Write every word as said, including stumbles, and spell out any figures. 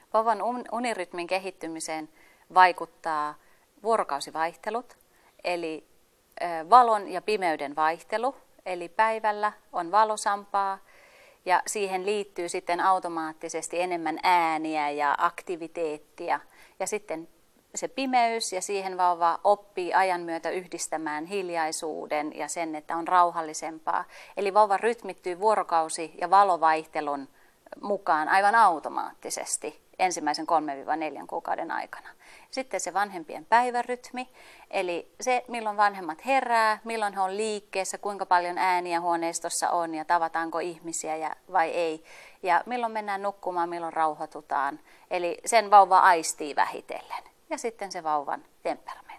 Vauvan unirytmin kehittymiseen vaikuttaa vuorokausivaihtelut, eli valon ja pimeyden vaihtelu, eli päivällä on valosampaa ja siihen liittyy sitten automaattisesti enemmän ääniä ja aktiviteettia. Ja sitten se pimeys ja siihen vauva oppii ajan myötä yhdistämään hiljaisuuden ja sen, että on rauhallisempaa. Eli vauva rytmittyy vuorokausi- ja valovaihtelun mukaan aivan automaattisesti ensimmäisen kolmesta neljään kuukauden aikana. Sitten se vanhempien päivärytmi, eli se milloin vanhemmat herää, milloin he on liikkeessä, kuinka paljon ääniä huoneistossa on ja tavataanko ihmisiä ja, vai ei. Ja milloin mennään nukkumaan, milloin rauhoitutaan. Eli sen vauva aistii vähitellen. Ja sitten se vauvan temperamentti.